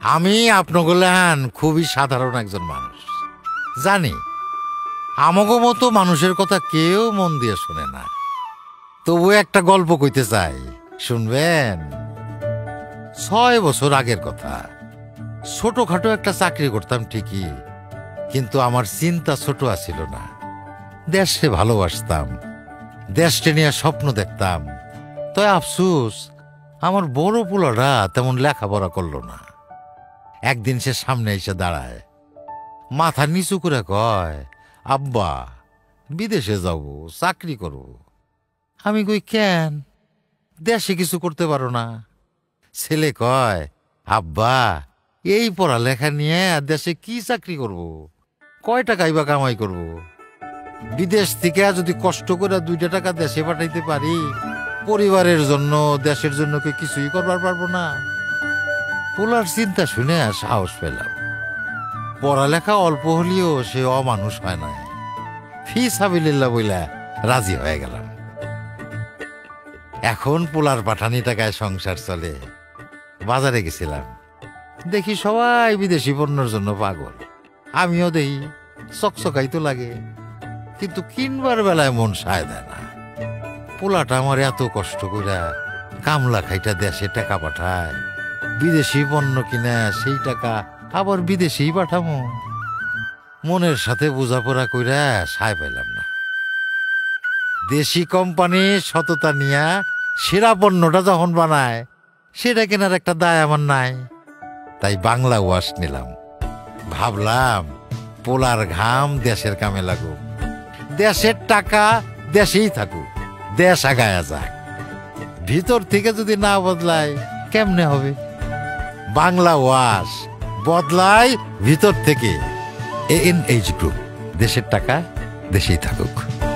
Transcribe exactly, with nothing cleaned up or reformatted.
আমি আপনাগুলান খুবই সাধারণ একজন মানুষ, জানি আমাগো মতো মানুষের কথা কেউ মন দিয়ে শুনে না। তবু একটা গল্প কইতে চাই, শুনবেন? ছয় বছর আগের কথা। ছোটখাটো একটা চাকরি করতাম ঠিকই, কিন্তু আমার চিন্তা ছোট আছিল না। দেশে ভালোবাসতাম, দেশকে নিয়ে স্বপ্ন দেখতাম। তাই আফসোস আমার বড় পোলাটা তেমন লেখাপড়া করলো না। একদিন সে সামনে এসে দাঁড়ায়, মাথা নিচু করে কয়, আব্বা বিদেশে যাব, চাকরি করব। আমি কই, কেন? দেশে কিছু করতে পারো না? ছেলে কয়, আব্বা এই পড়ালেখা নিয়ে দেশে কি চাকরি করব? কয় টাকাই বা কামাই করব? বিদেশ থেকে যদি কষ্ট করে দুইটা টাকা দেশে পাঠাইতে পারি, পরিবারের জন্য দেশের জন্য কি কিছুই করবার পারবো না? পোলার চিন্তা শুনে সাহস পেলাম। পড়ালেখা অল্প হলেও সে অমানুষ হয় না। ফি সাবিলিল্লাহ বইলা রাজি হয়ে গেলাম। এখন পোলার পাঠানি টাকায় সংসার চলে। বাজারে গেছিলাম, দেখি সবাই বিদেশি পণ্যের জন্য পাগল। আমিও দেখি, চকচকাই তো লাগে, কিন্তু কিনবার বেলায় মন সায় দেয় না। পোলাটা আমার এত কষ্ট করে কামলা খাইটা দেশে টাকা পাঠায়, বিদেশি পণ্য কিনে সেই টাকা আবার বিদেশেই পাঠামো। মনের সাথে বোঝাপড়া কইরা সায় পাইলাম না। দেশি কোম্পানি সততা নিয়া সেরা পণ্যটা যখন বানায়, সেটা কেনার একটা দায় আমার নাই। তাই বাংলা ওয়াশ নিলাম। ভাবলাম পোলার ঘাম দেশের কামে লাগুক, দেশের টাকা দেশেই থাকুক, দেশ আগায়া যাক। ভিতর থেকে যদি না বদলায় কেমনে হবে? বাংলা ওয়াশ বদলায় ভিতর থেকে। এ এন এইচ গ্রুপ, দেশের টাকা দেশেই থাকুক।